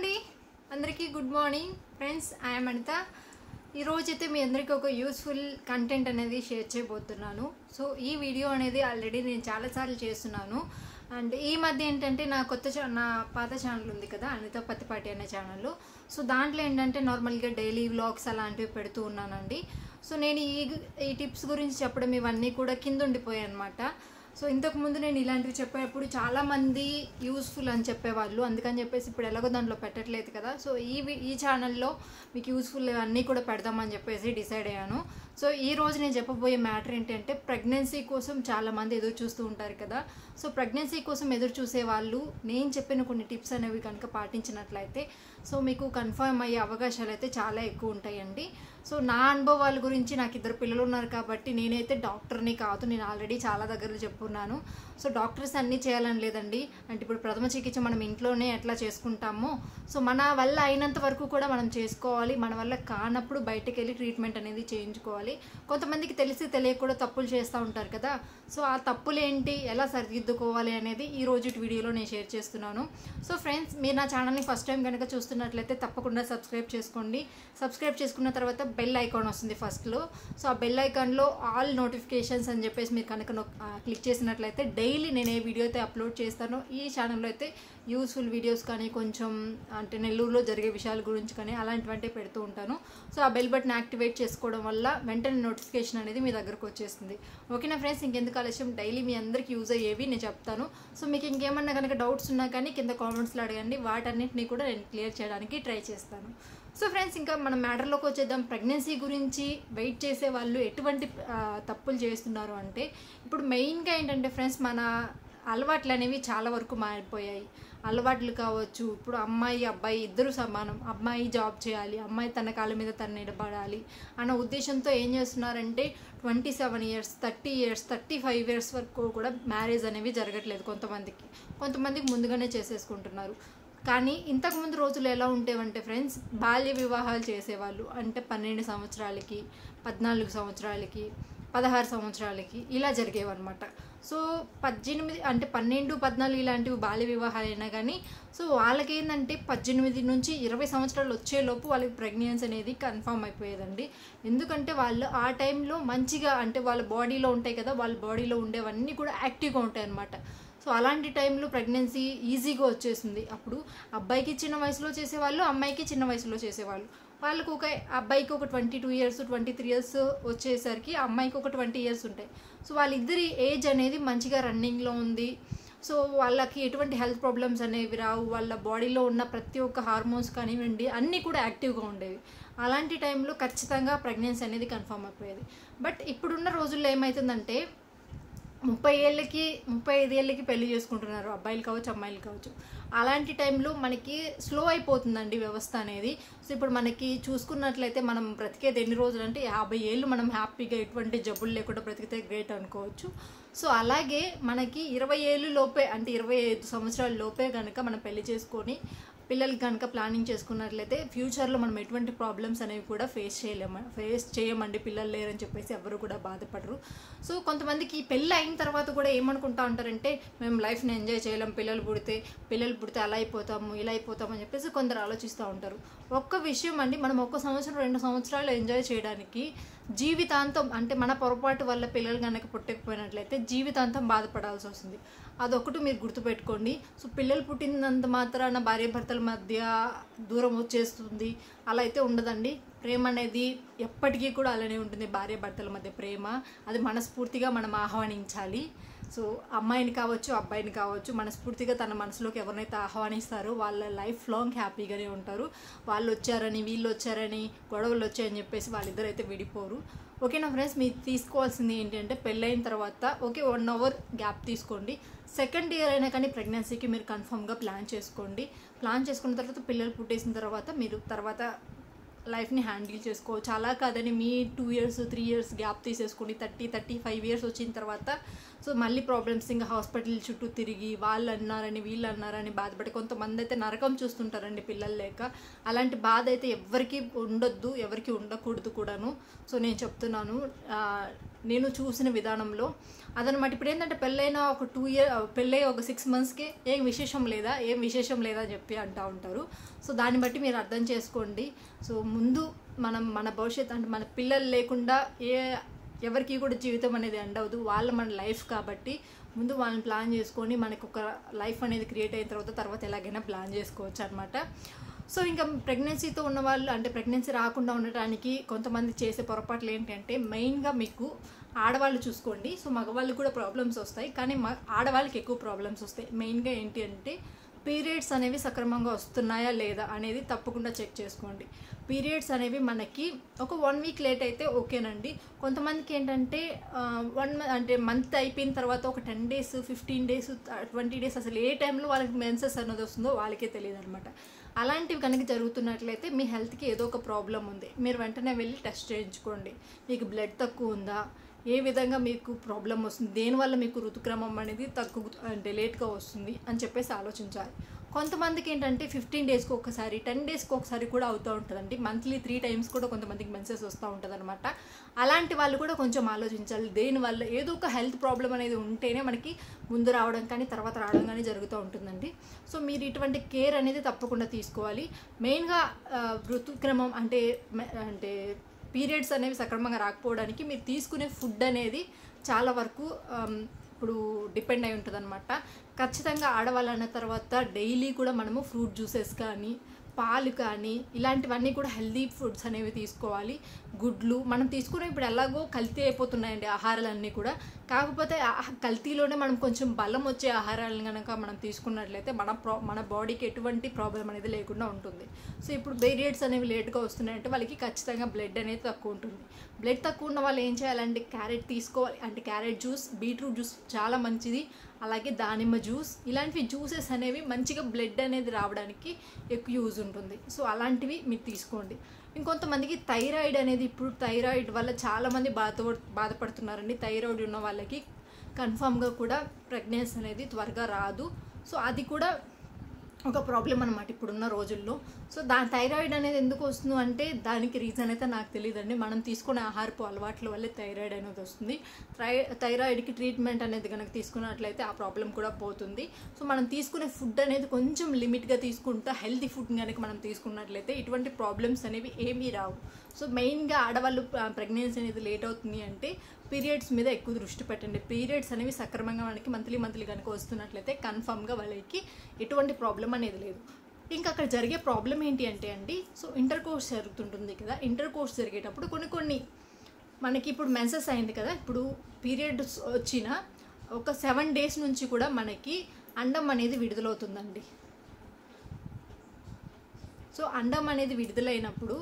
అండి అందరికీ good morning friends. I am Anitha. ఈరోజైతే మీ అందరికీ ఒక యూస్ఫుల్ కంటెంట్ అనేది షేర్ చేయబోతున్నాను. సో ఈ వీడియో అనేది ఆల్రెడీ నేను చాలాసార్లు చేస్తున్నాను. అండ్ ఈ మధ్య ఏంటంటే నా నా పాత ఛానల్ ఉంది కదా, అనిత పత్తిపాటి అనే ఛానల్. సో దాంట్లో ఏంటంటే నార్మల్గా డైలీ వ్లాగ్స్ అలాంటివి పెడుతూ ఉన్నానండి. సో నేను ఈ టిప్స్ గురించి చెప్పడం ఇవన్నీ కూడా కింద ఉండిపోయాయి అనమాట. సో ఇంతకుముందు నేను ఇలాంటివి చెప్పేటప్పుడు చాలామంది యూస్ఫుల్ అని చెప్పేవాళ్ళు, అందుకని చెప్పేసి ఇప్పుడు ఎలాగో దాంట్లో పెట్టట్లేదు కదా. సో ఈ ఛానల్లో మీకు యూస్ఫుల్ అన్నీ కూడా పెడదామని చెప్పేసి డిసైడ్ అయ్యాను. సో ఈ రోజు నేను చెప్పబోయే మ్యాటర్ ఏంటంటే, ప్రెగ్నెన్సీ కోసం చాలామంది ఎదురు చూస్తూ ఉంటారు కదా. సో ప్రెగ్నెన్సీ కోసం ఎదురు చూసే వాళ్ళు నేను చెప్పిన కొన్ని టిప్స్ అనేవి కనుక పాటించినట్లయితే సో మీకు కన్ఫర్మ్ అయ్యే అవకాశాలు అయితే చాలా ఎక్కువ ఉంటాయండి. సో నా అనుభవాల గురించి, నాకు 2 పిల్లలు ఉన్నారు కాబట్టి నేనైతే డాక్టర్ని కాదు, నేను ఆల్రెడీ చాలా దగ్గరలో చెప్పున్నాను. సో డాక్టర్స్ అన్నీ చేయాలని లేదండి. అంటే ఇప్పుడు ప్రథమ చికిత్స మనం ఇంట్లోనే ఎట్లా చేసుకుంటామో సో మన వల్ల అయినంత వరకు కూడా మనం చేసుకోవాలి. మన వల్ల కానప్పుడు బయటకు వెళ్ళి ట్రీట్మెంట్ అనేది చేయించుకోవాలి. కొంతమందికి తెలిసి తెలియక కూడా తప్పులు చేస్తూ ఉంటారు కదా. సో ఆ తప్పులు ఏంటి, ఎలా సరిదిద్దుకోవాలి అనేది ఈ రోజు వీడియోలో నేను షేర్ చేస్తున్నాను. సో ఫ్రెండ్స్, మీరు నా ఛానల్ని ఫస్ట్ టైం కనుక చూస్తున్నట్లయితే తప్పకుండా సబ్స్క్రైబ్ చేసుకోండి. సబ్స్క్రైబ్ చేసుకున్న తర్వాత బెల్ ఐకాన్ వస్తుంది ఫస్ట్లో. సో ఆ బెల్ ఐకాన్లో ఆల్ నోటిఫికేషన్స్ అని చెప్పేసి మీరు కనుక క్లిక్ చేసినట్లయితే డైలీ నేను ఏ వీడియో అయితే అప్లోడ్ చేస్తానో ఈ ఛానల్లో అయితే యూస్ఫుల్ వీడియోస్ కానీ, కొంచెం అంటే నెల్లూరులో జరిగే విషయాల గురించి కానీ అలాంటివంటే పెడుతూ ఉంటాను. సో ఆ బెల్ బటన్ యాక్టివేట్ చేసుకోవడం వల్ల వెంటనే నోటిఫికేషన్ అనేది మీ దగ్గరకు వచ్చేస్తుంది. ఓకేనా ఫ్రెండ్స్, ఇంకెందుకు ఆలస్యం, డైలీ మీ అందరికీ యూజ్ అయ్యేవి నేను చెప్తాను. సో మీకు ఇంకేమన్నా కనుక డౌట్స్ ఉన్నా కానీ కింద కామెంట్స్లో అడగండి, వాటన్నిటిని కూడా నేను క్లియర్ చేయడానికి ట్రై చేస్తాను. సో ఫ్రెండ్స్, ఇంకా మనం మ్యాటర్లోకి వచ్చేద్దాం. ప్రెగ్నెన్సీ గురించి వెయిట్ చేసే వాళ్ళు ఎటువంటి తప్పులు చేస్తున్నారు అంటే, ఇప్పుడు మెయిన్గా ఏంటంటే ఫ్రెండ్స్, మన అలవాట్లు అనేవి చాలా వరకు మారిపోయాయి. అలవాట్లు కావచ్చు, ఇప్పుడు అమ్మాయి అబ్బాయి ఇద్దరు సమానం. అమ్మాయి జాబ్ చేయాలి, అమ్మాయి తన కాళ్ళ మీద తను నిలబడాలి అన్న ఉద్దేశంతో ఏం చేస్తున్నారంటే 27 ఇయర్స్, 30 ఇయర్స్, 35 ఇయర్స్ వరకు కూడా మ్యారేజ్ అనేవి జరగట్లేదు. కొంతమందికి ముందుగానే చేసేసుకుంటున్నారు. కానీ ఇంతకుముందు రోజులు ఎలా ఉండేవంటే ఫ్రెండ్స్, బాల్య వివాహాలు చేసేవాళ్ళు. అంటే 12 సంవత్సరాలకి, 14 సంవత్సరాలకి, 16 సంవత్సరాలకి ఇలా జరిగేవన్నమాట. సో 18 అంటే 12, 14 ఇలాంటివి బాల్య వివాహాలు అయినా కానీ సో వాళ్ళకి ఏంటంటే 18 నుంచి 20 సంవత్సరాలు వచ్చేలోపు వాళ్ళకి ప్రెగ్నెన్సీ అనేది కన్ఫర్మ్ అయిపోయేదండి. ఎందుకంటే వాళ్ళు ఆ టైంలో మంచిగా, అంటే వాళ్ళ బాడీలో ఉంటాయి కదా, వాళ్ళ బాడీలో ఉండేవన్నీ కూడా యాక్టివ్గా ఉంటాయి అన్నమాట. సో అలాంటి టైంలో ప్రెగ్నెన్సీ ఈజీగా వచ్చేసింది. అప్పుడు అబ్బాయికి చిన్న వయసులో చేసేవాళ్ళు, అమ్మాయికి చిన్న వయసులో చేసేవాళ్ళు. వాళ్ళకు ఒక అబ్బాయికి ఒక 22 ఇయర్స్, 23 ఇయర్స్ వచ్చేసరికి అమ్మాయికి ఒక 20 ఇయర్స్ ఉంటాయి. సో వాళ్ళిద్దరి ఏజ్ అనేది మంచిగా రన్నింగ్లో ఉంది. సో వాళ్ళకి ఎటువంటి హెల్త్ ప్రాబ్లమ్స్ అనేవి రావు. వాళ్ళ బాడీలో ఉన్న ప్రతి ఒక్క హార్మోన్స్ కానివ్వండి అన్నీ కూడా యాక్టివ్గా ఉండేవి. అలాంటి టైంలో ఖచ్చితంగా ప్రెగ్నెన్సీ అనేది కన్ఫర్మ్ అయిపోయేది. బట్ ఇప్పుడున్న రోజుల్లో ఏమవుతుందంటే 30 ఏళ్ళకి, 35 ఏళ్ళకి పెళ్లి చేసుకుంటున్నారు, అబ్బాయిలు కావచ్చు అమ్మాయిలు కావచ్చు. అలాంటి టైంలో మనకి స్లో అయిపోతుందండి వ్యవస్థ అనేది. సో ఇప్పుడు మనకి చూసుకున్నట్లయితే మనం బ్రతికేది ఎన్ని రోజులు అంటే 50 ఏళ్ళు మనం హ్యాపీగా ఎటువంటి జబ్బులు లేకుండా బ్రతికితే గ్రేట్ అనుకోవచ్చు. సో అలాగే మనకి 20 ఏళ్ళు లోపే, అంటే 25 సంవత్సరాల లోపే కనుక మనం పెళ్లి చేసుకొని పిల్లలకి కనుక ప్లానింగ్ చేసుకున్నట్లయితే ఫ్యూచర్లో మనం ఎటువంటి ప్రాబ్లమ్స్ అనేవి కూడా ఫేస్ చేయమండి. పిల్లలు లేరని చెప్పేసి ఎవరు కూడా బాధపడరు. సో కొంతమందికి పెళ్ళి అయిన తర్వాత కూడా ఏమనుకుంటా ఉంటారంటే, మేము లైఫ్ని ఎంజాయ్ చేయలేం, పిల్లలు పుడితే అలా అయిపోతాము, ఇలా అయిపోతాము అని చెప్పేసి కొందరు ఆలోచిస్తూ ఉంటారు. ఒక్క విషయం అండి, మనం 1 సంవత్సరం 2 సంవత్సరాలు ఎంజాయ్ చేయడానికి జీవితాంతం, అంటే మన పొరపాటు వల్ల పిల్లలు కనుక పుట్టకపోయినట్లయితే జీవితాంతం బాధపడాల్సి వస్తుంది. అదొకటి మీరు గుర్తుపెట్టుకోండి. సో పిల్లలు పుట్టినంత మాత్రాన భార్యాభర్తల మధ్య దూరం వచ్చేస్తుంది అలా అయితే ఉండదండి. ప్రేమ అనేది ఎప్పటికీ కూడా అలానే ఉంటుంది. భార్యాభర్తల మధ్య ప్రేమ అది మనస్ఫూర్తిగా మనం ఆహ్వానించాలి. సో అమ్మాయిని కావచ్చు అబ్బాయిని కావచ్చు, మనస్ఫూర్తిగా తన మనసులోకి ఎవరినైతే ఆహ్వానిస్తారో వాళ్ళ లైఫ్ లాంగ్ హ్యాపీగానే ఉంటారు. వాళ్ళు వచ్చారని, వీళ్ళు వచ్చారని, గొడవలు వచ్చాయని చెప్పేసి వాళ్ళిద్దరైతే విడిపోరు. ఓకేనా ఫ్రెండ్స్, మీరు తీసుకోవాల్సింది ఏంటంటే పెళ్ళైన తర్వాత 1 అవర్ గ్యాప్ తీసుకోండి. సెకండ్ ఇయర్ అయినా కానీ ప్రెగ్నెన్సీకి మీరు కన్ఫర్మ్గా ప్లాన్ చేసుకోండి. ప్లాన్ చేసుకున్న తర్వాత పిల్లలు పుట్టేసిన తర్వాత మీరు తర్వాత లైఫ్ని హ్యాండిల్ చేసుకోవచ్చు. అలా కాదని మీ 2 ఇయర్స్ 3 ఇయర్స్ గ్యాప్ తీసేసుకుని 35 ఇయర్స్ వచ్చిన తర్వాత సో మళ్ళీ ప్రాబ్లమ్స్, ఇంకా హాస్పిటల్ చుట్టూ తిరిగి వాళ్ళు అన్నారని వీళ్ళు అన్నారని బాధపడి కొంతమంది అయితే నరకం చూస్తుంటారండి పిల్లలు లేక. అలాంటి బాధ అయితే ఎవరికి ఉండొద్దు, ఎవరికి ఉండకూడదు కూడాను. సో నేను చెప్తున్నాను, నేను చూసిన విధానంలో అదనమాట. ఇప్పుడు ఏంటంటే పెళ్ళైన ఒక 2 years, పెళ్ళై ఒక 6 monthsకి ఏం విశేషం లేదా అని చెప్పి అంటూ ఉంటారు. సో దాన్ని బట్టి మీరు అర్థం చేసుకోండి. సో ముందు మన భవిష్యత్తు అంటే మన పిల్లలు లేకుండా ఎవరికి కూడా జీవితం అనేది ఎండ్ అవ్వదు. మన లైఫ్ కాబట్టి ముందు వాళ్ళని ప్లాన్ చేసుకొని మనకు ఒక లైఫ్ అనేది క్రియేట్ అయిన తర్వాత ఎలాగైనా ప్లాన్ చేసుకోవచ్చు అనమాట. సో ఇంకా ప్రెగ్నెన్సీతో ఉన్న వాళ్ళు అంటే ప్రెగ్నెన్సీ రాకుండా ఉండటానికి కొంతమంది చేసే పొరపాట్లు ఏంటంటే మెయిన్గా మీకు ఆడవాళ్ళు చూసుకోండి. సో మగవాళ్ళు కూడా ప్రాబ్లమ్స్ వస్తాయి, కానీ ఆడవాళ్ళకి ఎక్కువ ప్రాబ్లమ్స్ వస్తాయి. మెయిన్గా ఏంటి అంటే పీరియడ్స్ అనేవి సక్రమంగా వస్తున్నాయా లేదా అనేది తప్పకుండా చెక్ చేసుకోండి. పీరియడ్స్ అనేవి మనకి ఒక 1 week లేట్ అయితే ఓకేనండి. కొంతమందికి ఏంటంటే అంటే మంత్ అయిపోయిన తర్వాత ఒక 10 days, 15 days, 20 days అసలు ఏ టైంలో వాళ్ళకి మెన్సెస్ అనేది వస్తుందో వాళ్ళకే తెలియదు అనమాట. అలాంటివి కనుక జరుగుతున్నట్లయితే మీ హెల్త్కి ఏదో ఒక ప్రాబ్లం ఉంది. మీరు వెంటనే వెళ్ళి టెస్ట్ చేయించుకోండి. మీకు బ్లడ్ తక్కువ ఉందా, ఏ విధంగా మీకు ప్రాబ్లం వస్తుంది, దేనివల్ల మీకు ఋతుక్రమం అనేది అంటే లేట్గా వస్తుంది అని చెప్పేసి ఆలోచించాలి. కొంతమందికి ఏంటంటే 15 daysకి ఒకసారి, 10 daysకి ఒకసారి కూడా అవుతూ ఉంటుందండి. మంత్లీ 3 times కూడా కొంతమందికి మెన్సెస్ వస్తూ ఉంటుంది అనమాట. అలాంటి వాళ్ళు కూడా కొంచెం ఆలోచించాలి. దేనివల్ల ఏదో ఒక హెల్త్ ప్రాబ్లం అనేది ఉంటేనే మనకి ముందు రావడం కానీ తర్వాత రావడం కానీ జరుగుతూ ఉంటుందండి. సో మీరు ఇటువంటి కేర్ అనేది తప్పకుండా తీసుకోవాలి. మెయిన్గా ఋతుక్రమం అంటే పీరియడ్స్ అనేవి సక్రమంగా రాకపోవడానికి మీరు తీసుకునే ఫుడ్ అనేది చాలా వరకు ఇప్పుడు డిపెండ్ అయి ఉంటుంది అనమాట. ఖచ్చితంగా ఆడవాళ్ళు అన్న తర్వాత డైలీ కూడా మనము ఫ్రూట్ జ్యూసెస్ కానీ, పాలు కానీ ఇలాంటివన్నీ కూడా హెల్దీ ఫుడ్స్ అనేవి తీసుకోవాలి. గుడ్లు మనం తీసుకునే ఇప్పుడు ఎలాగో కల్తీ అయిపోతున్నాయండి ఆహారాలన్నీ కూడా. కాకపోతే కల్తీలోనే మనం కొంచెం బలం వచ్చే ఆహారాలను కనుక మనం తీసుకున్నట్లయితే మన బాడీకి ఎటువంటి ప్రాబ్లం అనేది లేకుండా ఉంటుంది. సో ఇప్పుడు పీరియడ్స్ అనేవి లేట్గా వస్తున్నాయంటే వాళ్ళకి ఖచ్చితంగా బ్లడ్ అనేది తక్కువ ఉంటుంది. బ్లడ్ తక్కువ ఉన్న వాళ్ళు ఏం చేయాలంటే క్యారెట్ తీసుకోవాలి. అంటే క్యారెట్ జ్యూస్, బీట్రూట్ జ్యూస్ చాలా మంచిది. అలాగే దానిమ్మ జ్యూస్, ఇలాంటివి జ్యూసెస్ అనేవి మంచిగా బ్లడ్ అనేది రావడానికి ఎక్కువ యూజ్ ఉంటుంది. సో అలాంటివి మీరు తీసుకోండి. ఇంకొంతమందికి థైరాయిడ్ అనేది, ఇప్పుడు థైరాయిడ్ వల్ల చాలామంది బాధపడుతున్నారండి. థైరాయిడ్ ఉన్న వాళ్ళకి కన్ఫామ్గా కూడా ప్రెగ్నెన్సీ అనేది త్వరగా రాదు. సో అది కూడా ఒక ప్రాబ్లం అనమాట ఇప్పుడున్న రోజుల్లో. సో థైరాయిడ్ అనేది ఎందుకు వస్తుంది అంటే దానికి రీజన్ అయితే నాకు తెలియదండి. మనం తీసుకునే ఆహారపు అలవాట్ల వల్లే థైరాయిడ్ అనేది వస్తుంది. థైరాయిడ్కి ట్రీట్మెంట్ అనేది కనుక తీసుకున్నట్లయితే ఆ ప్రాబ్లం కూడా పోతుంది. సో మనం తీసుకునే ఫుడ్ అనేది కొంచెం లిమిట్గా తీసుకుంటా హెల్తీ ఫుడ్ కనుక మనం తీసుకున్నట్లయితే ఇటువంటి ప్రాబ్లమ్స్ అనేవి ఏమీ రావు. సో మెయిన్గా ఆడవాళ్ళు ప్రెగ్నెన్సీ అనేది లేట్ అవుతుంది అంటే పీరియడ్స్ మీద ఎక్కువ దృష్టి పెట్టండి. పీరియడ్స్ అనేవి సక్రమంగా మనకి మంత్లీ కనుక వస్తున్నట్లయితే కన్ఫామ్గా వాళ్ళకి ఎటువంటి ప్రాబ్లం అనేది లేదు. ఇంకా అక్కడ జరిగే ప్రాబ్లం ఏంటి అంటే అండి, సో ఇంటర్ కోర్స్ జరుగుతుంటుంది కదా. ఇంటర్ కోర్స్ జరిగేటప్పుడు కొన్ని మనకి ఇప్పుడు మెన్సెస్ అయింది కదా, ఇప్పుడు పీరియడ్స్ వచ్చిన ఒక 7 days నుంచి కూడా మనకి అండం అనేది విడుదలవుతుందండి. సో అండం అనేది విడుదలైనప్పుడు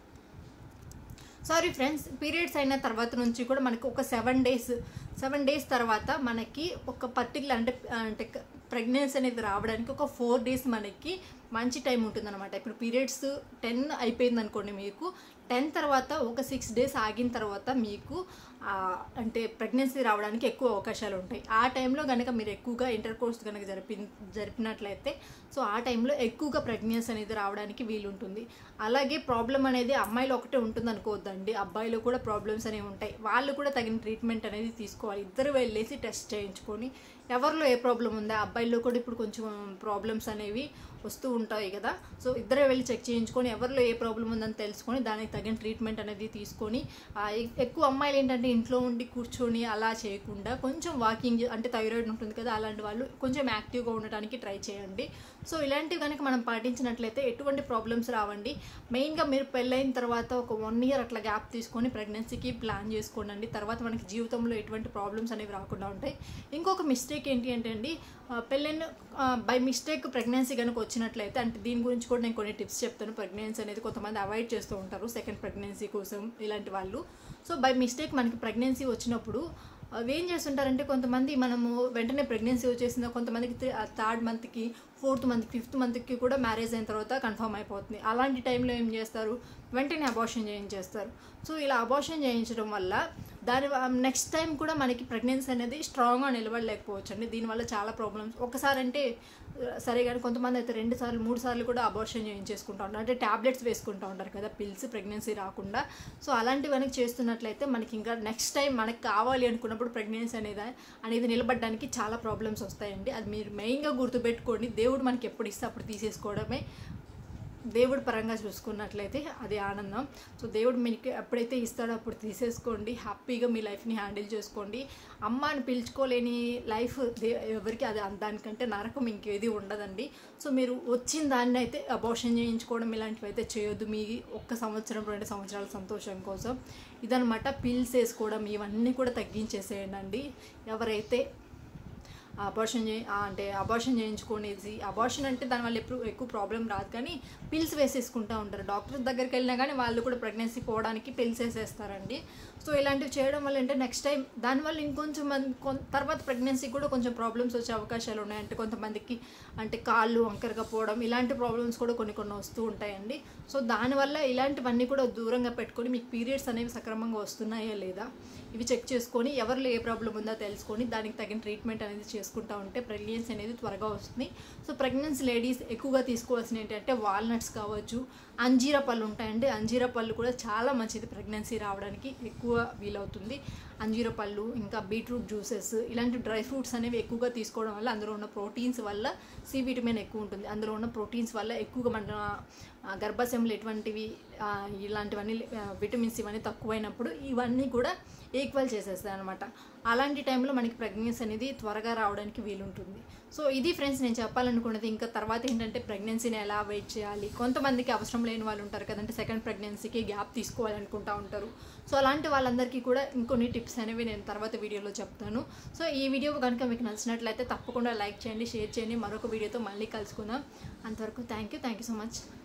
పీరియడ్స్ అయిన తర్వాత నుంచి కూడా మనకి ఒక 7 days తర్వాత మనకి ఒక పర్టికులర్ అంటే ప్రెగ్నెన్సీ అనేది రావడానికి ఒక 4 days మనకి మంచి టైం ఉంటుందన్నమాట. ఇప్పుడు పీరియడ్స్ 10 అయిపోయింది అనుకోండి, మీకు 10 తర్వాత ఒక 6 days ఆగిన తర్వాత మీకు అంటే ప్రెగ్నెన్సీ రావడానికి ఎక్కువ అవకాశాలు ఉంటాయి. ఆ టైంలో కనుక మీరు ఎక్కువగా ఇంటర్ కోర్స్ కనుక జరిపినట్లయితే సో ఆ టైంలో ఎక్కువగా ప్రెగ్నెన్సీ అనేది రావడానికి వీలుంటుంది. అలాగే ప్రాబ్లం అనేది అమ్మాయిలు ఒకటే ఉంటుంది అనుకోవద్దండి, అబ్బాయిలు కూడా ప్రాబ్లమ్స్ అనేవి ఉంటాయి. వాళ్ళు కూడా తగిన ట్రీట్మెంట్ అనేది తీసుకోవాలి. ఇద్దరు వెళ్ళేసి టెస్ట్ చేయించుకొని ఎవరిలో ఏ ప్రాబ్లం ఉందా, అబ్బాయిల్లో కూడా ఇప్పుడు కొంచెం ప్రాబ్లమ్స్ అనేవి వస్తూ ఉంటాయి కదా. సో ఇద్దరే వెళ్ళి చెక్ చేయించుకొని ఎవరిలో ఏ ప్రాబ్లం ఉందని తెలుసుకొని దానికి తగిన ట్రీట్మెంట్ అనేది తీసుకొని, ఎక్కువ అమ్మాయిలు ఏంటంటే ఇంట్లో ఉండి కూర్చొని అలా చేయకుండా కొంచెం వాకింగ్, అంటే థైరాయిడ్ ఉంటుంది కదా అలాంటి వాళ్ళు కొంచెం యాక్టివ్గా ఉండడానికి ట్రై చేయండి. సో ఇలాంటివి కనుక మనం పాటించినట్లయితే ఎటువంటి ప్రాబ్లమ్స్ రావండి. మెయిన్గా మీరు పెళ్ళైన తర్వాత ఒక 1 year అట్లా గ్యాప్ తీసుకొని ప్రెగ్నెన్సీకి ప్లాన్ చేసుకోండి. తర్వాత మనకి జీవితంలో ఎటువంటి ప్రాబ్లమ్స్ అనేవి రాకుండా ఉంటాయి. ఇంకొక మిస్టేక్ ఏంటి అంటే అండి, పెళ్ళైన బై మిస్టేక్ ప్రెగ్నెన్సీ కనుక వచ్చినట్లయితే, అంటే దీని గురించి కూడా నేను కొన్ని టిప్స్ చెప్తాను. ప్రెగ్నెన్సీ అనేది కొంతమంది అవాయిడ్ చేస్తూ ఉంటారు సెకండ్ ప్రెగ్నెన్సీ కోసం ఇలాంటి వాళ్ళు. సో బై మిస్టేక్ మనకి ప్రెగ్నెన్సీ వచ్చినప్పుడు ఏం చేస్తుంటారంటే, కొంతమంది మనము వెంటనే ప్రెగ్నెన్సీ వచ్చేసిందో, కొంతమందికి 3rd monthకి 4th month 5th monthకి కూడా మ్యారేజ్ అయిన తర్వాత కన్ఫర్మ్ అయిపోతుంది. అలాంటి టైంలో ఏం చేస్తారు, వెంటనే అబార్షన్ చేయించేస్తారు. సో ఇలా అబార్షన్ చేయించడం వల్ల దాని నెక్స్ట్ టైం కూడా మనకి ప్రెగ్నెన్సీ అనేది స్ట్రాంగ్గా నిలబడలేకపోవచ్చు అండి. దీనివల్ల చాలా ప్రాబ్లమ్స్. ఒకసారి అంటే సరే, కానీ కొంతమంది అయితే 2 సార్లు 3 సార్లు కూడా అబార్షన్ చేయించేసుకుంటూ ఉంటారు. అంటే ట్యాబ్లెట్స్ వేసుకుంటూ ఉంటారు కదా పిల్స్ ప్రెగ్నెన్సీ రాకుండా. సో అలాంటివన్నీ చేస్తున్నట్లయితే మనకి ఇంకా నెక్స్ట్ టైం మనకి కావాలి అనుకున్నప్పుడు ప్రెగ్నెన్సీ అనేది నిలబడడానికి చాలా ప్రాబ్లమ్స్ వస్తాయండి. అది మీరు మెయిన్గా గుర్తుపెట్టుకోండి. దేవుడు మనకి ఎప్పుడు ఇస్తే అప్పుడు తీసేసుకోవడమే. దేవుడి పరంగా చూసుకున్నట్లయితే అది ఆనందం. సో దేవుడు మీకు ఎప్పుడైతే ఇస్తాడో అప్పుడు తీసేసుకోండి. హ్యాపీగా మీ లైఫ్ని హ్యాండిల్ చేసుకోండి. అమ్మ అని పిలుచుకోలేని లైఫ్ ఎవరికి అది దానికంటే నరకం ఇంకేది ఉండదండి. సో మీరు వచ్చిన దాన్ని అయితే అబార్షన్ చేయించుకోవడం ఇలాంటివి అయితే చేయొద్దు. మీ 1 సంవత్సరం 2 సంవత్సరాల సంతోషం కోసం ఇదనమాట. పిల్స్ వేసుకోవడం ఇవన్నీ కూడా తగ్గించేసేయండి. ఎవరైతే అబార్షన్ చేయించుకునేసి, అబార్షన్ అంటే దానివల్ల ఎక్కువ ప్రాబ్లం రాదు, కానీ పిల్స్ వేసేసుకుంటూ ఉంటారు. డాక్టర్ దగ్గరికి వెళ్ళినా కానీ వాళ్ళు కూడా ప్రెగ్నెన్సీ పోవడానికి పిల్స్ వేసేస్తారండి. సో ఇలాంటివి చేయడం వల్ల అంటే నెక్స్ట్ టైం దానివల్ల ఇంకొంచెం తర్వాత ప్రెగ్నెన్సీ కూడా కొంచెం ప్రాబ్లమ్స్ వచ్చే అవకాశాలు ఉన్నాయి. అంటే కొంతమందికి అంటే కాళ్ళు వంకరగా పోవడం ఇలాంటి ప్రాబ్లమ్స్ కూడా కొన్ని వస్తూ ఉంటాయండి. సో దానివల్ల ఇలాంటివన్నీ కూడా దూరంగా పెట్టుకొని మీకు పీరియడ్స్ అనేవి సక్రమంగా వస్తున్నాయా లేదా ఇవి చెక్ చేసుకొని, ఎవరిలో ఏ ప్రాబ్లం ఉందో తెలుసుకొని దానికి తగిన ట్రీట్మెంట్ అనేది చేసుకుంటూ ఉంటే ప్రెగ్నెన్సీ అనేది త్వరగా వస్తుంది. సో ప్రెగ్నెన్సీ లేడీస్ ఎక్కువగా తీసుకోవాల్సిన ఏంటంటే వాల్నట్స్ కావచ్చు, అంజీరా పళ్ళు ఉంటాయండి. అంజీరా పళ్ళు కూడా చాలా మంచిది ప్రెగ్నెన్సీ రావడానికి ఎక్కువ వీలవుతుంది. అంజీరా పళ్ళు, ఇంకా బీట్రూట్ జ్యూసెస్, ఇలాంటి డ్రై ఫ్రూట్స్ అనేవి ఎక్కువగా తీసుకోవడం వల్ల అందులో ఉన్న ప్రోటీన్స్ వల్ల సి విటమిన్ ఎక్కువ ఉంటుంది. అందులో ఉన్న ప్రోటీన్స్ వల్ల ఎక్కువగా మన గర్భాశయంలో ఎటువంటివి ఇలాంటివన్నీ విటమిన్స్ ఇవన్నీ తక్కువైనప్పుడు ఇవన్నీ కూడా ఈక్వల్ చేసేస్తాయి అనమాట. అలాంటి టైంలో మనకి ప్రెగ్నెన్సీ అనేది త్వరగా రావడానికి వీలుంటుంది. సో ఇది ఫ్రెండ్స్ నేను చెప్పాలనుకున్నది. ఇంకా తర్వాత ఏంటంటే ప్రెగ్నెన్సీని ఎలా వెయిట్ చేయాలి. కొంతమందికి అవసరం లేని వాళ్ళు ఉంటారు కదంటే సెకండ్ ప్రెగ్నెన్సీకి గ్యాప్ తీసుకోవాలనుకుంటూ ఉంటారు. సో అలాంటి వాళ్ళందరికీ కూడా ఇంకొన్ని టిప్స్ అనేవి నేను తర్వాత వీడియోలో చెప్తాను. సో ఈ వీడియో కనుక మీకు నచ్చినట్లయితే తప్పకుండా లైక్ చేయండి, షేర్ చేయండి. మరొక వీడియోతో మళ్ళీ కలుసుకుందాం. అంతవరకు థ్యాంక్ యూ సో మచ్.